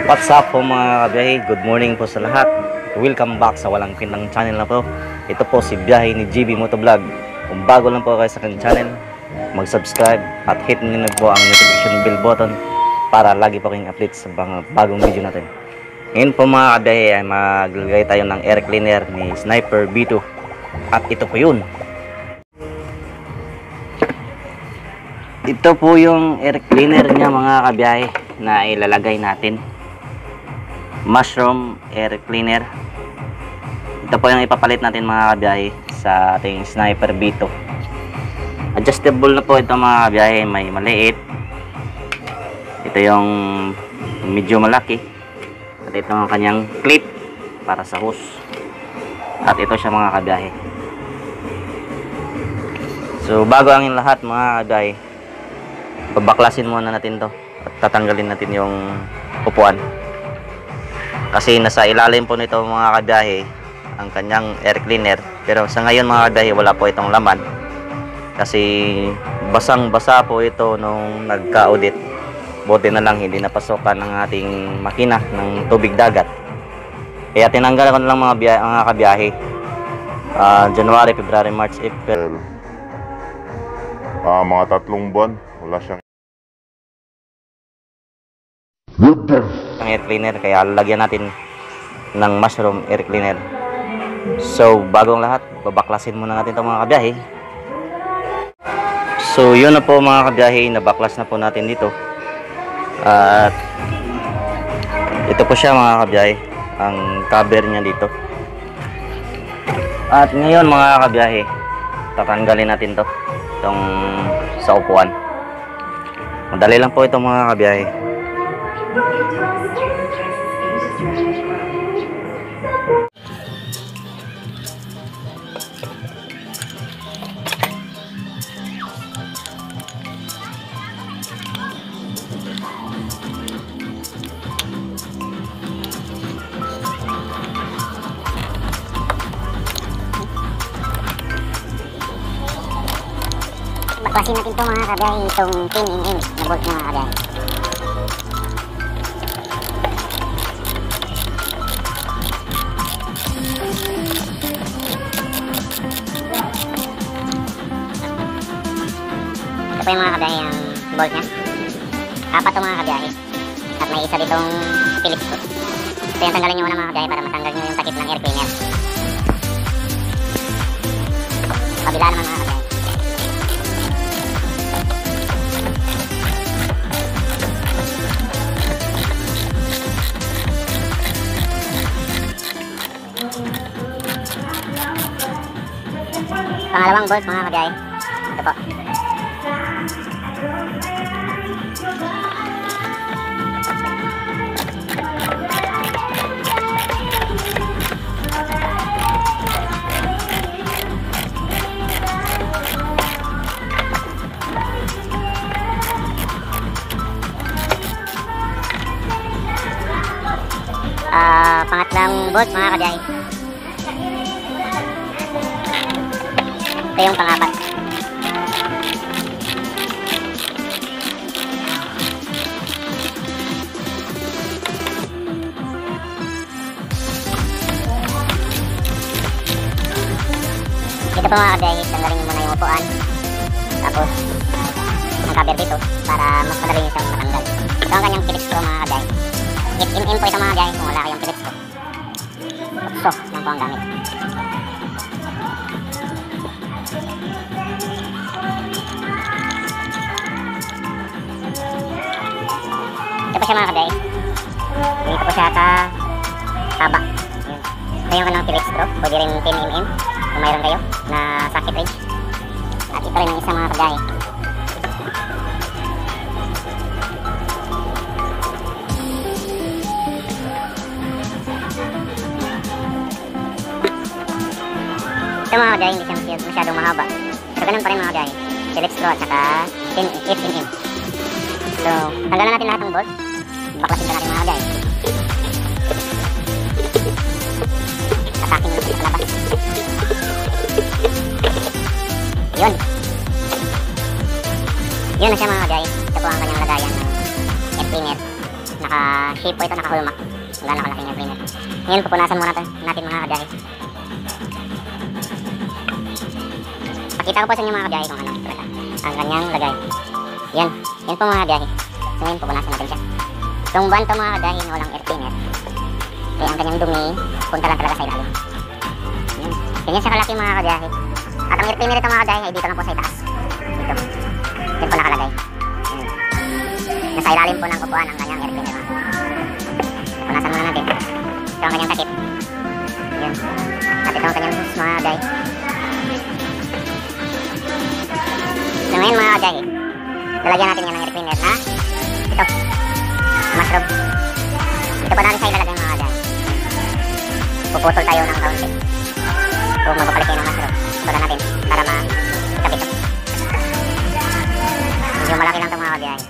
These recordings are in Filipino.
What's up po mga kabiyahe? Good morning po sa lahat. Welcome back sa Walang Kwentang channel na po. Ito po si Biyahe ni GB Motovlog. Kung bago lang po kayo sa kanyang channel, mag-subscribe at hit nyo na po ang notification bell button para lagi po kayong update sa mga bagong video natin. Ngayon po mga kabiyahe ay maglagay tayo ng air cleaner ni Sniper B2. At ito po yun. Ito po yung air cleaner niya mga kabiyahe na ilalagay natin. Mushroom air cleaner. Ito po yung ipapalit natin mga kabiyahe sa ating Sniper B2. Adjustable na po ito mga kabiyahe. May maliit, ito yung medyo malaki, at ito ang kanyang clip para sa hose, at ito siya mga kabiyahe. So bago ang lahat mga kabiyahe, babaklasin muna natin to at tatanggalin natin yung upuan. Kasi nasa ilalim po nito mga kabiyahe ang kanyang air cleaner. Pero sa ngayon mga kabiyahe wala po itong laman. Kasi basang basa po ito nung nagka-audit. Buti na lang hindi napasokan ng ating makina ng tubig dagat. Kaya tinanggal ko na lang mga kabiyahe. January, February, March, April. Mga 3 buwan wala siyang ang air cleaner, kaya lalagyan natin ng mushroom air cleaner. So bagong lahat, babaklasin muna natin itong mga kabiyahe. So yun na po mga kabiyahe, nabaklas na po natin dito. At ito po siya mga kabiyahe, ang cover niya dito. At ngayon mga kabiyahe, tatanggalin natin to, itong sa upuan. Madali lang po ito mga kabiyahe. Baklasin natin ito mga kabiyahe, itong 10mm na bolt mga kabiyahe. Ito po yung mga kabiyahe ang bolt nya. 4 ito mga kabiyahe. At may isa ditong Phillips screw. So yan, tanggalin nyo muna mga kabiyahe para matanggal nyo yung takip ng air cleaner. Kabila naman mga kabiyahe. Pangalawang bolt mga kabiyahe. Ito po. Pangatlong bolt mga kabiyahe. Ito yung pang-4. Ito po mga kabiyahe, tanggalin muna yung upuan. Tapos ang cover dito para mas madali nyo siyang matanggal. Ito ang kanyang Phillips screw mga kabiyahe. 8mm po ito mga kabiyahe kung wala kayong Phillips screw. So, yan po ang gamit. Ito po siya mga kabiyahe. Dito po siya sa haba. Ito yung kanang Phillips screw. Pwede rin 10mm kung mayroon kayo na socket wrench. At ito rin ang isa mga kabiyahe. Ito mga kabiyahe, hindi siya masyadong mahaba. Pero ganun pa rin mga kabiyahe. Phillips screw at saka 8mm. So, tanggalan natin lahat ng bolt. Baklasin na natin mga kabiyahe. Atakin natin sa labas. Yun. Yun na siya mga kabiyahe. Ito po ang kanyang lagayan ng air cleaner. Naka-shape po ito, naka-hallmark. Gano'n kalaki yung aircleaner. Ngayon, pupunasan muna natin mga kabiyahe. Pakita ko po sa inyo mga kabiyahe kung ano talaga ang kanyang lagay. Yan po mga kabiyahe. So ngayon, pupunasan natin siya. Itong buwan to mga kabiyahe na walang air cleaner. Kaya ang kanyang dumi, punta lang talaga sa ilalim. Yan. Ganyan siya kalaki mga kabiyahe. At ang air cleaner ito mga kabiyahe ay dito lang po sa itaas. Dito. Yan po nakalagay. Yan. Nasa ilalim po ng upuan ang kanyang air cleaner. Pupunasan muna natin. Ito ang kanyang takip. Yan. At ito ang kanyang hose mga kabiyahe. So ngayon mga kabiyahe, lalagyan natin yan ng air cleaner na ito, mushroom. Ito pa natin sa ilalagay mga kabiyahe. Puputol tayo ng kaunti. So magpapalik kayo ng mushroom. Putol natin para ma-ikap ito. Medyo malaki lang ito mga kabiyahe.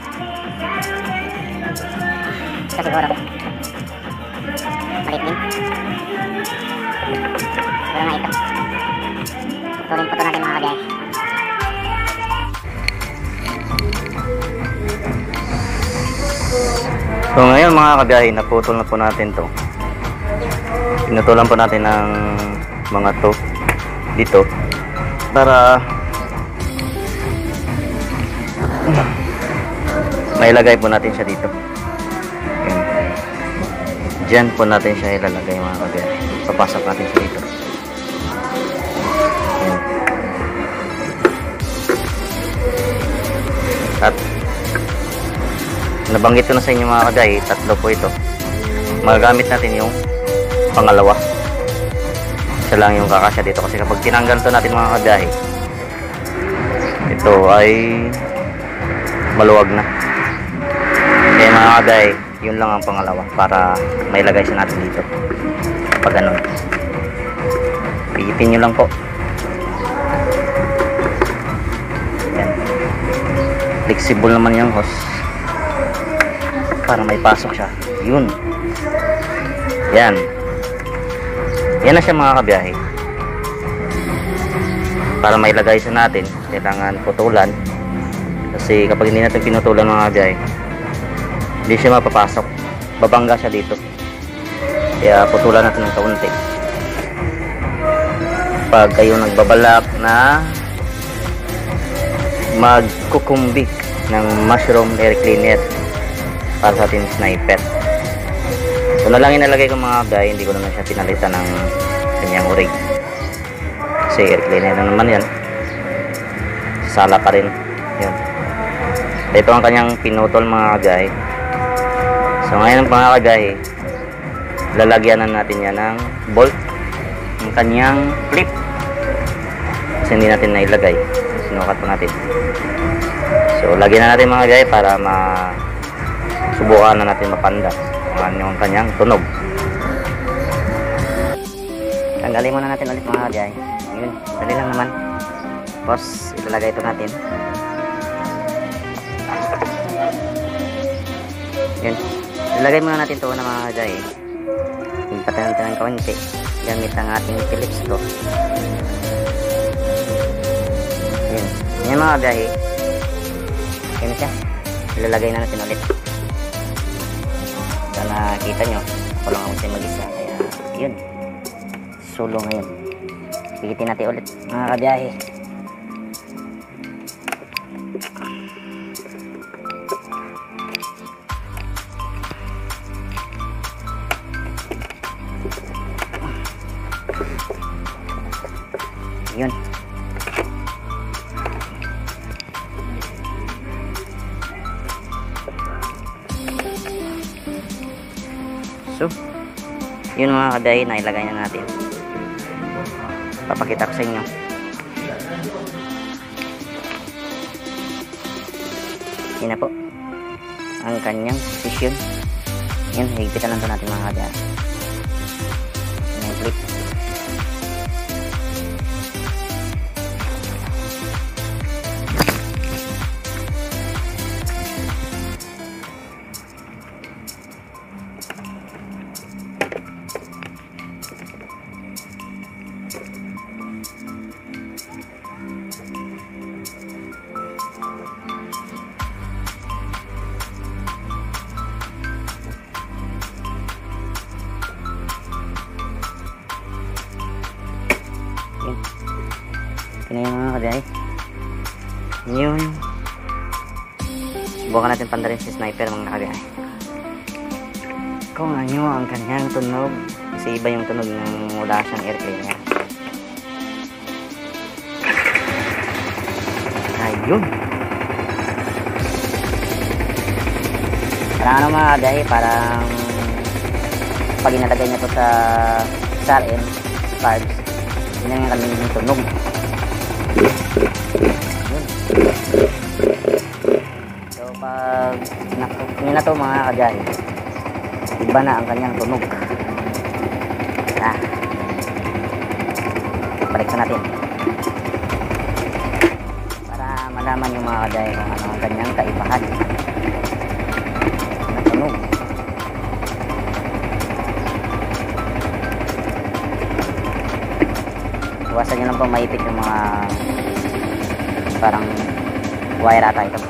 Ito siguro maliit din. Siguro nga ito. Putol natin mga kabiyahe. So ngayon mga kabiyahe, naputol na po natin to. Pinutulan po natin ng mga to dito para mailagay po natin siya dito. Yan. Diyan po natin siya ilalagay mga kabiyahe. Papasok natin siya dito. Yan. At nabanggit ko na sa inyo mga kabiyahe, tatlo po ito. Magagamit natin yung pangalawa. Isa lang yung kakasya dito kasi kapag tinanggal to natin mga kabiyahe, ito ay maluwag na. Kaya mga kabiyahe, yun lang ang pangalawa para mailagay siya natin dito. Pag ganun, pihitin nyo lang po. Yan. Flexible naman yung hose para may pasok siya. Yun. Yan. Yan na siya mga kabiyahe. Para mailagay siya natin, kailangan putulan. Kasi kapag hindi natin pinutulan mga kabiyahe, hindi siya mapapasok. Babangga siya dito. Kaya putulan natin ng kaunti. Pag kayo nagbabalak na magkukumbik ng mushroom air cleaner para sa ating sniper. So na lang inalagay ko mga kabiyahe, hindi ko naman siya pinalitan ng kanyang urig. Kasi air cleaner na naman yan. Sala pa rin. Yun. Ito ang kanyang pinutol mga kabiyahe. So ngayon mga kabiyahe, lalagyan na natin yan ng bolt. Ang kanyang clip. Kasi hindi natin nailagay. Sinukat pa natin. So lagyan na natin mga kabiyahe para subukan na natin mapanda yung kanyang tunog. Tanggalin muna natin ulit mga kabiyahe. Yun, dali lang naman. Tapos ilalagay ito natin. Yun, ilalagay muna natin ito na mga kabiyahe. Impatan natin ng kaunti gamit ang ating Phillips to. Yun, yan mga kabiyahe. Yun siya, ilalagay na natin ulit. Nakita nyo, ako lang ang mag-isa, kaya yun, solo ngayon. Pigitin natin ulit mga kabiyahe. Yun. So, yun mga kabiyahe, nailagay na natin. Papakita ko sa inyo. Yun na po ang kanyang position. Yun, higpitan lang ito natin mga kabiyahe. Yung clip. Yun yung mga kabiyahe. Yun. Subukan natin pandarin si sniper mga kabiyahe. Kung ano ang kanyang tunog. Kasi iba yung tunog ng wala siyang airplane niya. Ayun. Parang ano mga kabiyahe, parang pag inalagay niya to sa SRM parts, yun ang kanyang tunog. Yun. So pag yun na to mga kabiyahe, iba na ang kanyang tunog. Balik natin para malaman yung mga kabiyahe kung ano ang kanyang kaibahan na tunog. Iwasan nyo lang po maipit yung mga parang wire ata ito.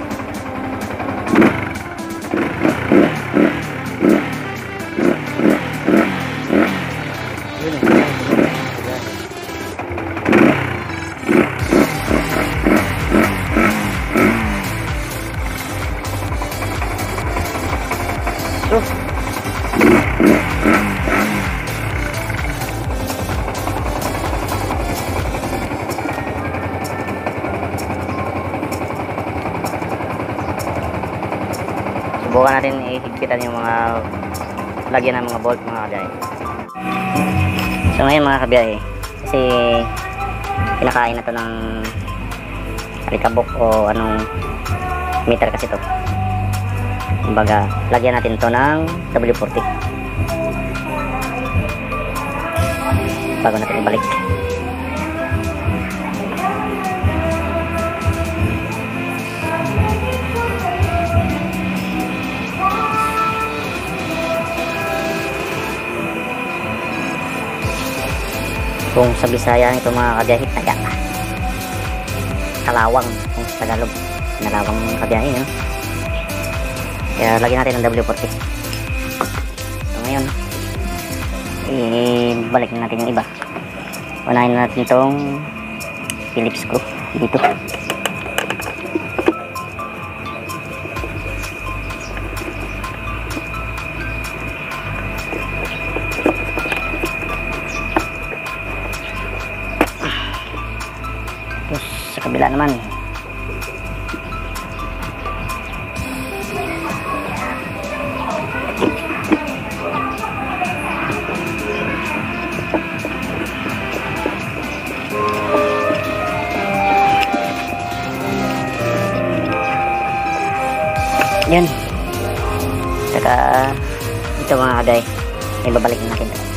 Subukan natin ihigpitan yung mga lagyan ng mga bolt mga kabiyahe. So ngayon mga kabiyahe, kasi pinakain na to ng alikabok o anong meter kasi to. Kumbaga, lagyan natin to ng W40 bago natin ibalik. Kung sa Bisaya ito mga kabiyahe, taga kalawang kung sa Tagalog, nalawang kabiyahe, no? Kaya lagyan natin ng W40. So ngayon, ibalik na natin yung iba. Unahin na natin itong Phillips screw dito. Terus sa kabila naman, yan. Saka ito mga kaday, ibabalik natin ito.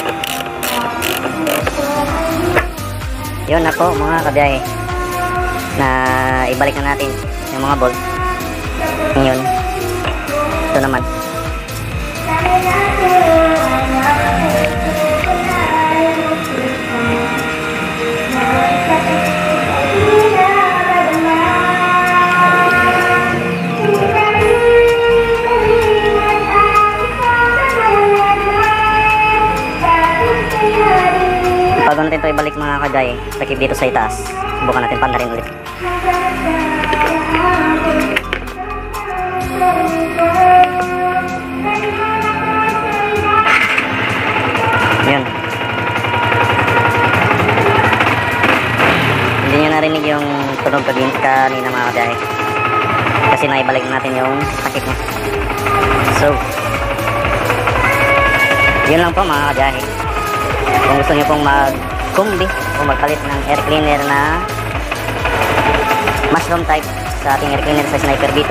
Yun na po mga kabiyahe, na ibalik na natin yung mga bolt. Ngayon, ito naman. Bago natin ito ibalik mga kaday, takip dito sa itaas. Subukan natin pandarin ulit. Yan. Hindi nyo narinig yung tunog kanina mga kaday. Kasi naibalik natin yung takip niya. So, yun lang po mga kaday. Kung gusto nyo pong mag-kumbi o magpalit ng air cleaner na mushroom type sa ating air cleaner sa Sniper Vito,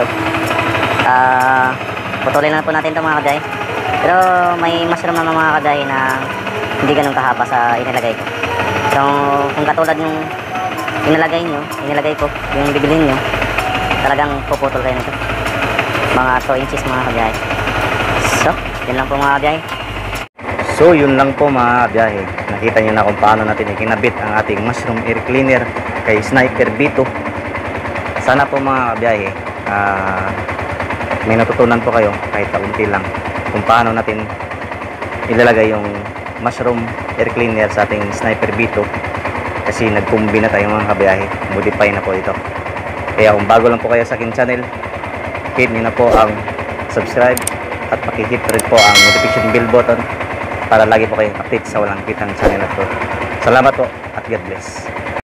putulin na po natin ito mga kaday. Pero may mushroom naman mga kaday na hindi ganun kahaba sa inilagay ko. So kung katulad yung inilagay ko, yung bibilhin nyo, talagang puputol kayo nito. Mga 2 inches mga kaday. So yun lang po mga kaday. So yun lang po mga kabiyahe. Nakita nyo na kung paano natin ikinabit ang ating mushroom air cleaner kay Sniper Vito. Sana po mga kabiyahe, may natutunan po kayo kahit kaunti lang kung paano natin ilalagay yung mushroom air cleaner sa ating Sniper Vito. Kasi nagkumbi na tayo mga kabiyahe. Modify na po ito. Kaya kung bago lang po kayo sa aking channel, hit nyo na po ang subscribe at pakihit rin po ang notification bell button para lagi po kayong update sa walang kitang channel na to. Salamat po at God bless.